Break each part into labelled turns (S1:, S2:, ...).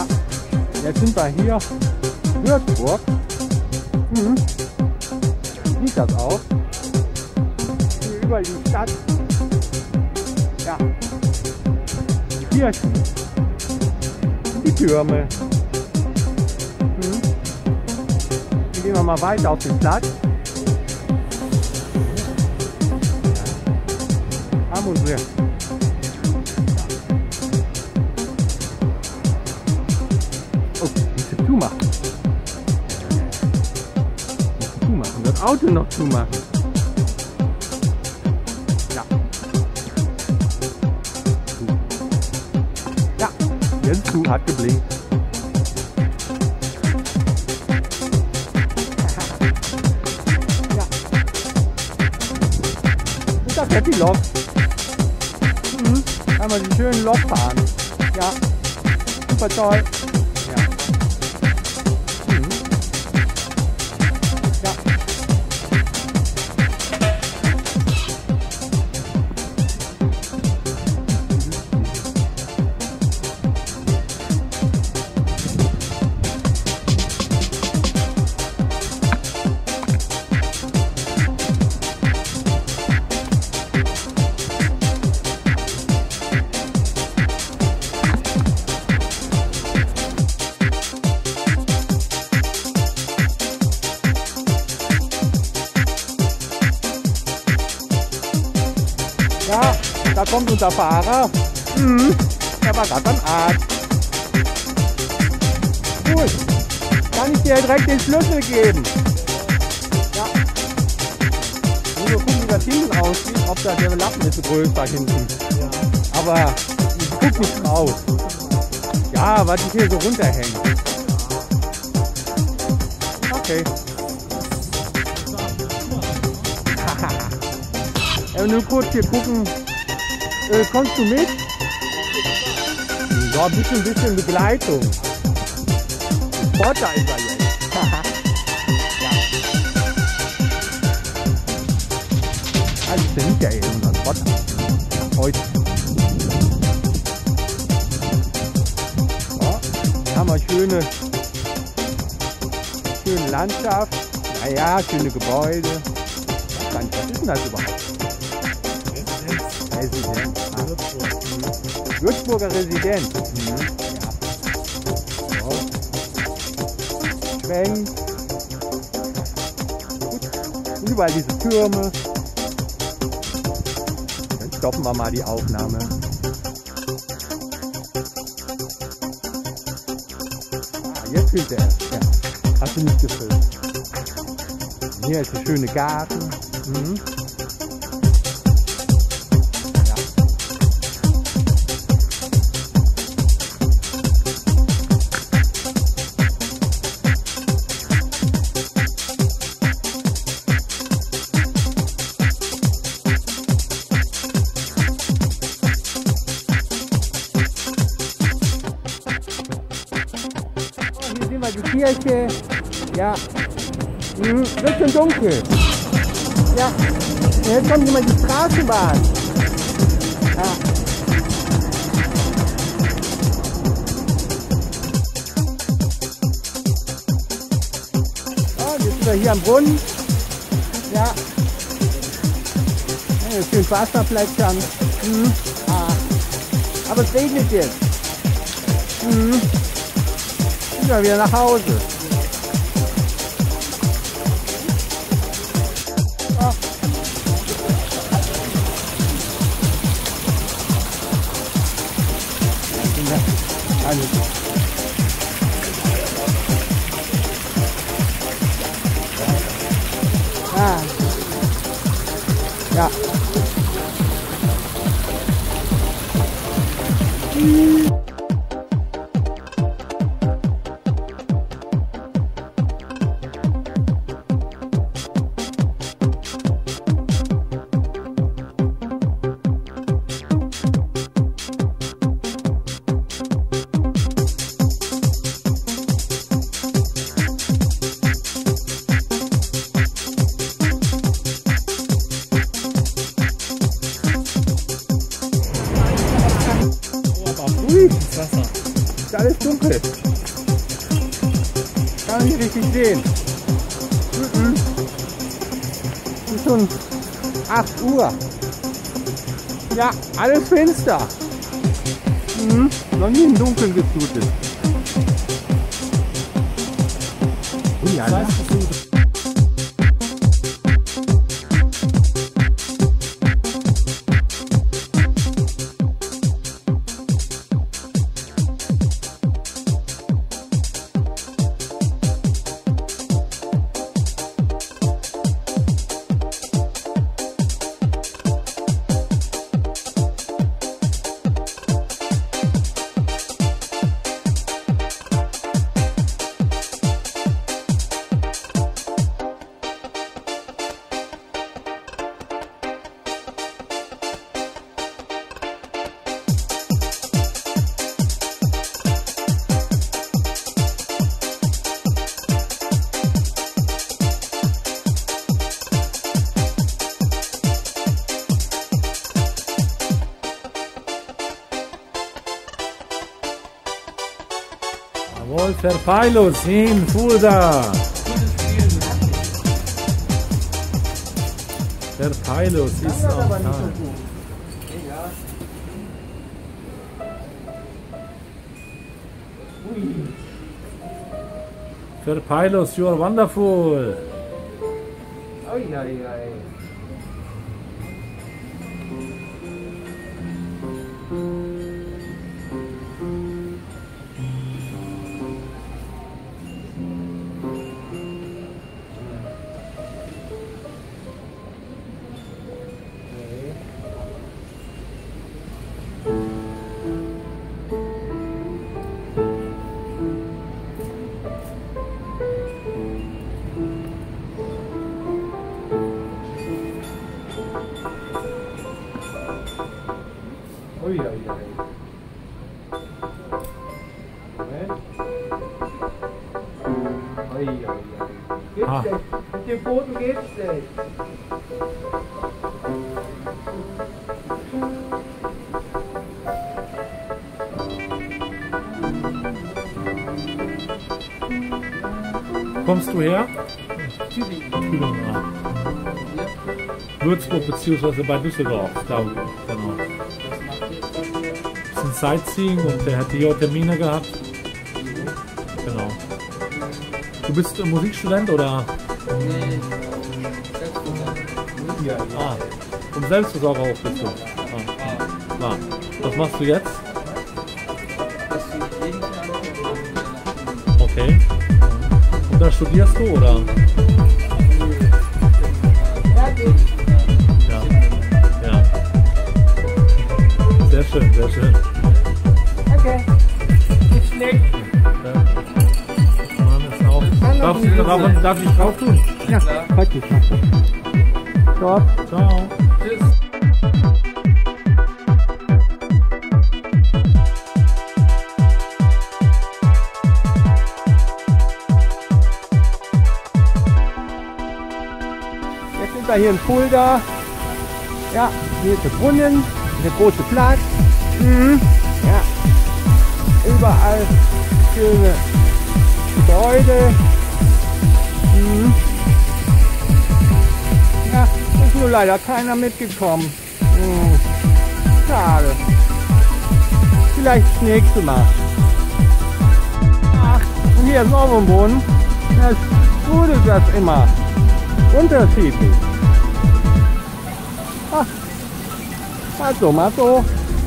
S1: Ja, jetzt sind wir hier. Würzburg. Sieht das aus? Hier überall die Stadt. Ja. Die Kirchen. Die Türme. Hier gehen wir mal weiter auf den Platz. Haben unsere zumachen. Zumachen. Das Auto noch zumachen. Ja. Ja, jetzt zu, hat geblinkt. Ja. Und da fährt die Lok. Einmal die schönen Lok fahren. Ja. Super toll. Ja, da kommt unser Fahrer. Der war gerade beim Arzt. Gut, kann ich dir direkt den Schlüssel geben? Ja. Nur gucken, wie das hinten aussieht, ob da der Lappen ist größer hinten. Ja. Aber ich guck nicht raus. Ja, weil die hier so runterhängt. Okay. Nur kurz hier gucken, kommst du mit? Ja, ein bisschen Begleitung. Spotter ist er jetzt. Ja. Also ist der nicht der unser Spotter. Heute. Ja, hier haben wir schöne Landschaft. Naja, schöne Gebäude. Was ist denn das überhaupt? Residenz. Würzburger Residenz. Ja. So. Schwenk. Gut. Überall diese Türme. Dann stoppen wir mal die Aufnahme. Jetzt filmt er erst. Ja. Hast du nicht gefilmt. Hier ist der schöne Garten. Hier sehen wir die Kirche. Ja. Wird schon dunkel. Ja. Jetzt kommt jemand die Straßenbahn. Ja. Oh, jetzt sind wir hier am Brunnen. Ja. Ja, schön Wasserplätschern. Aber es regnet jetzt. Gehen wir wieder nach Hause. Ja.
S2: Das Wasser.
S1: Ist alles dunkel. Kann nicht richtig sehen. Es ist schon 8 Uhr. Ja, alles finster. Noch nie im Dunkeln geflutet. Ja, das ist gut.
S2: Jawohl, Verpeilos in Fulda. Verpeilos ist am Tag. Verpeilos, you are wonderful.
S1: Mit dem Foto geht's nicht.
S2: Kommst du her? Tübingen. Würzburg bzw. bei Düsseldorf. Da, genau. Bisschen Sightseeing und der hat hier auch Termine gehabt. Genau. Du bist Musikstudent oder?
S3: Nee, Selbstversorger.
S2: Ah, und Selbstversorger auch bist du? Ah. Was machst du jetzt? Okay. Und da studierst du oder? Ja. Ja. Sehr schön, sehr schön.
S1: Okay. Ist nicht.
S2: Darf ich drauf tun?
S1: Ja, heute nicht. Stopp.
S2: Ciao.
S3: Tschüss.
S1: Jetzt sind wir hier in Fulda. Ja, hier ist der Brunnen, der große Platz. Ja, überall schöne Gebäude. Ja, ist nur leider keiner mitgekommen. Schade. Vielleicht das nächste Mal. Ach, und hier ist noch ein Brunnen. Das sprudelt das immer. Unterschiedlich. Ach, mal so, mal so.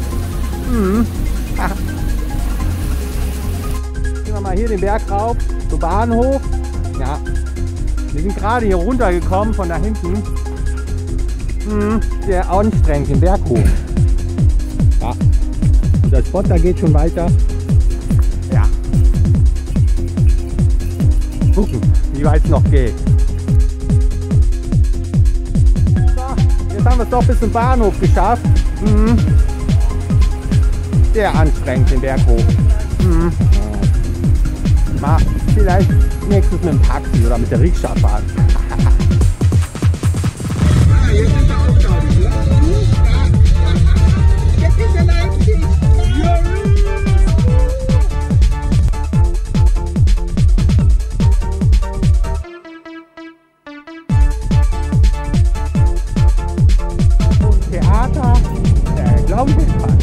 S1: Gehen wir mal hier den Berg rauf, zum Bahnhof. Ja, wir sind gerade hier runtergekommen von da hinten. Sehr anstrengend, den Berg hoch. Ja, und der Spot, da geht schon weiter. Ja. Gucken, wie weit es noch geht. So, jetzt haben wir es doch bis zum Bahnhof geschafft. Sehr anstrengend, den Berg hoch. Mal vielleicht nächstes mit dem Taxi oder mit der Rikscha fahren. Fall.